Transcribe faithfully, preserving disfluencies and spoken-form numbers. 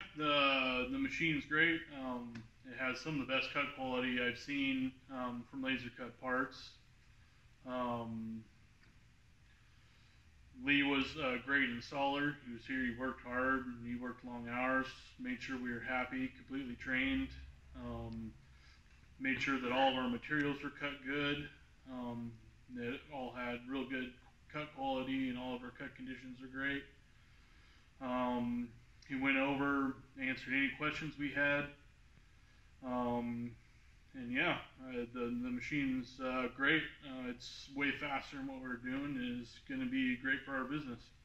the the machine's great. Um, it has some of the best cut quality I've seen um, from laser cut parts. Um, Lee was a great installer. He was here. He worked hard. And he worked long hours. Made sure we were happy. Completely trained. Um, made sure that all of our materials were cut good. Um, that it all had real good cut quality, and all of our cut conditions are great. Um, he went over, answered any questions we had. Um, and yeah, uh, the, the machine's uh, great. Uh, it's way faster than what we're doing, and it's going to be great for our business.